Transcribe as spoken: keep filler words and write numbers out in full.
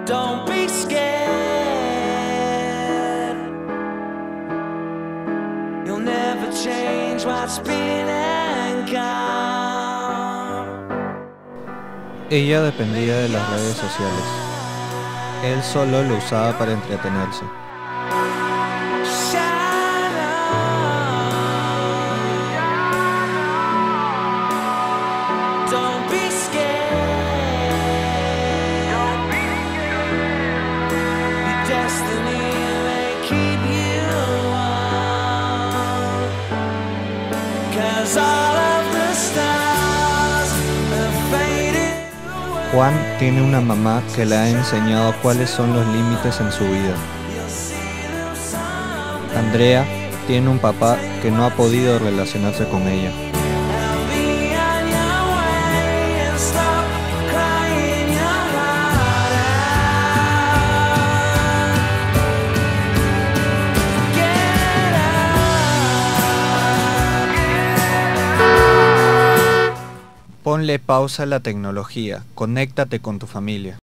Don't be scared. You'll never change what's been and gone. Ella dependía de las redes sociales. Él solo lo usaba para entretenerse. Juan tiene una mamá que le ha enseñado cuáles son los límites en su vida. Andrea tiene un papá que no ha podido relacionarse con ella. Ponle pausa a la tecnología, conéctate con tu familia.